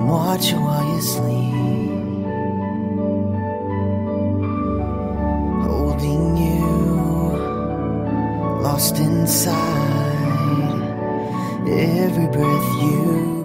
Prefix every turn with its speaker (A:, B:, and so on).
A: I'm watching while you sleep, holding you, lost inside every breath you